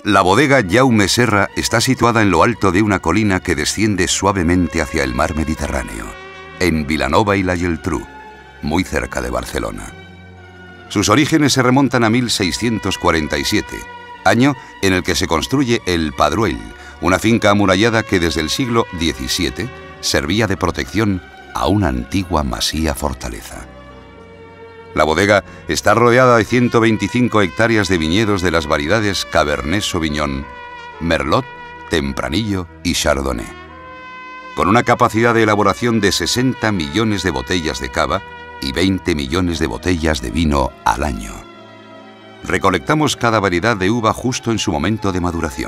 La bodega Jaume Serra está situada en lo alto de una colina que desciende suavemente hacia el mar Mediterráneo, en Vilanova y la Geltrú, muy cerca de Barcelona. Sus orígenes se remontan a 1647, año en el que se construye el Padruell, una finca amurallada que desde el siglo XVII servía de protección a una antigua masía-fortaleza. La bodega está rodeada de 125 hectáreas de viñedos de las variedades Cabernet Sauvignon, Merlot, Tempranillo y Chardonnay, con una capacidad de elaboración de 60 millones de botellas de cava y 20 millones de botellas de vino al año. Recolectamos cada variedad de uva justo en su momento de maduración.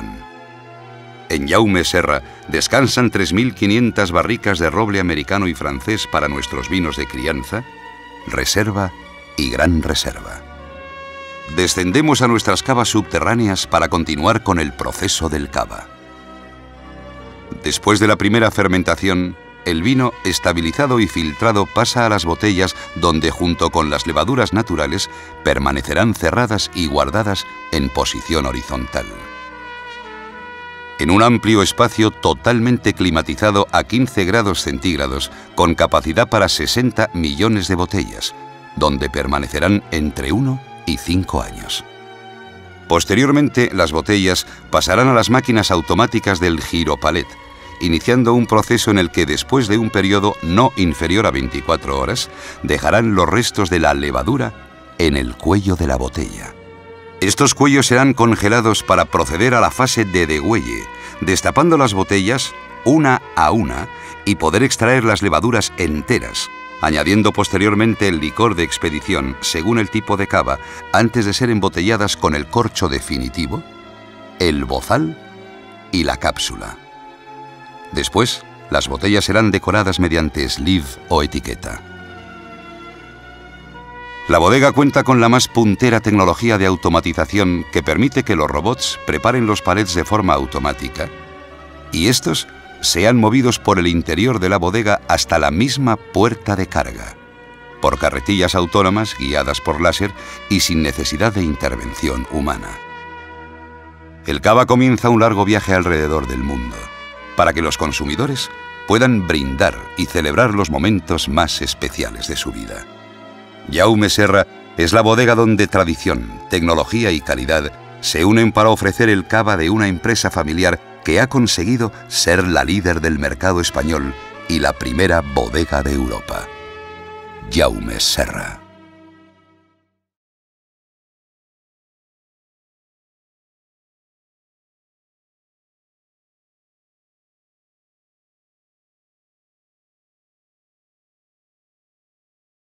En Jaume Serra descansan 3.500 barricas de roble americano y francés para nuestros vinos de crianza, reserva y gran reserva. Descendemos a nuestras cavas subterráneas para continuar con el proceso del cava. Después de la primera fermentación, el vino estabilizado y filtrado pasa a las botellas donde, junto con las levaduras naturales, permanecerán cerradas y guardadas en posición horizontal. En un amplio espacio totalmente climatizado a 15 grados centígrados, con capacidad para 60 millones de botellas, donde permanecerán entre 1 y 5 años. Posteriormente, las botellas pasarán a las máquinas automáticas del giropalet, iniciando un proceso en el que, después de un periodo no inferior a 24 horas, dejarán los restos de la levadura en el cuello de la botella. Estos cuellos serán congelados para proceder a la fase de degüelle, destapando las botellas una a una y poder extraer las levaduras enteras, añadiendo posteriormente el licor de expedición según el tipo de cava, antes de ser embotelladas con el corcho definitivo, el bozal y la cápsula. Después, las botellas serán decoradas mediante sleeve o etiqueta. La bodega cuenta con la más puntera tecnología de automatización que permite que los robots preparen los palets de forma automática y estos sean movidos por el interior de la bodega hasta la misma puerta de carga, por carretillas autónomas guiadas por láser y sin necesidad de intervención humana. El cava comienza un largo viaje alrededor del mundo, para que los consumidores puedan brindar y celebrar los momentos más especiales de su vida. Jaume Serra es la bodega donde tradición, tecnología y calidad se unen para ofrecer el cava de una empresa familiar que ha conseguido ser la líder del mercado español y la primera bodega de Europa. Jaume Serra.